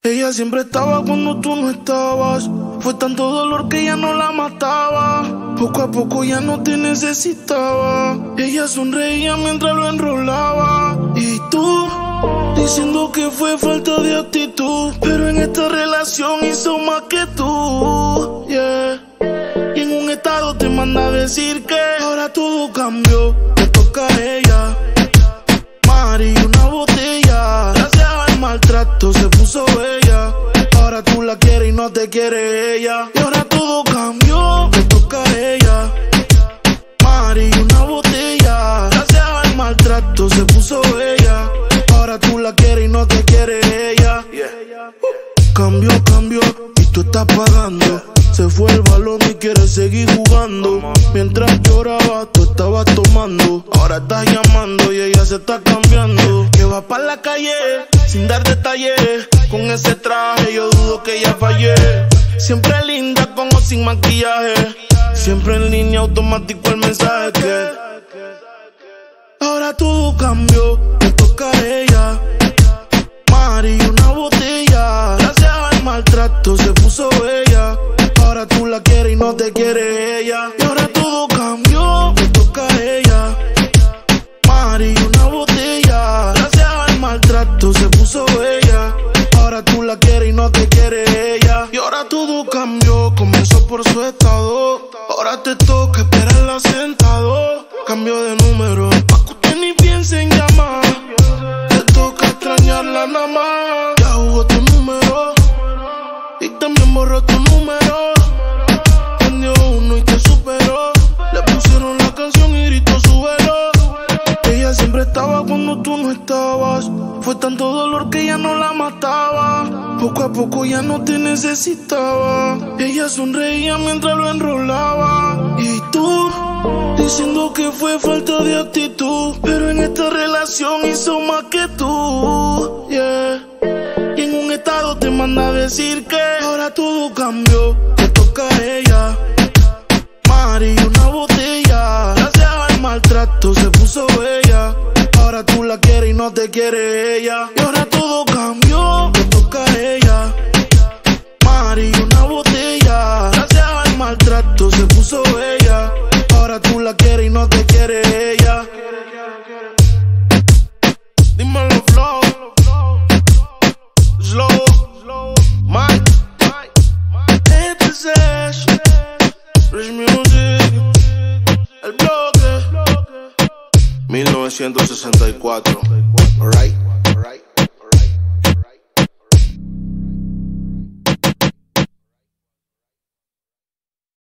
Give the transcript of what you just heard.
Ella siempre estaba cuando tú no estabas. Fue tanto dolor que ya no la mataba. Poco a poco ya no te necesitaba. Ella sonreía mientras lo enrolaba. Y tú, diciendo que fue falta de actitud, pero en esta relación hizo más que tú, yeah. Y en un estado te manda a decir que ahora todo cambió, te toca a ella. Mari, una botella, gracias al maltrato se puso bella. Ahora tú la quieres y no te quiere ella. Y ahora todo cambió, te toca a ella. Mari, una botella, gracias al maltrato se puso bella. Ahora tú la quieres y no te quiere ella. Cambió, y tú estás pagando. Se fue el balón y quiere seguir jugando. Mientras lloraba, tú estabas tomando. Ahora estás llamando y ella se está cambiando. Que va pa' la calle, sin dar detalles. Con ese traje yo dudo que ella fallé. Siempre linda con o sin maquillaje. Siempre en línea automático el mensaje que ahora todo cambió, te toca a ella. Mari, una botella, gracias al maltrato se puso bella. Ahora tú la quieres y no te quiere ella. Y ahora todo cambió, te toca a ella. Mari, una botella, gracias al maltrato se puso bella. Ahora tú la quieres y no te quiere ella. Y ahora todo cambió, comenzó por su estado. Ahora te toca esperarla sentado. Cambio de número, pa' que usted ni piense en llamar. Te toca extrañarla nada más. Ya jugó tu número y también borró tu número. Prendió uno y te superó. Le pusieron la canción y gritó súbelo. Ella siempre estaba cuando tú no estabas. Fue tanto dolor que ya no la mataba. Poco a poco ya no te necesitaba. Ella sonreía mientras lo enrolaba. Y tú, diciendo que fue falta de actitud, pero en esta relación hizo más que tú, yeah. Y en un estado te manda a decir que ahora todo cambió, te toca a ella. Mari, una botella, gracias al maltrato se puso bella. Ahora tú la quieres y no te quiere ella. Y ahora todo cambió, te toca a ella. Mari, una botella, gracias al maltrato se puso bella. Ahora tú la quieres y no te quiere ella. Dímelo flow, slow, Mike, ETC, Rich Music, el bloque, 1964, alright.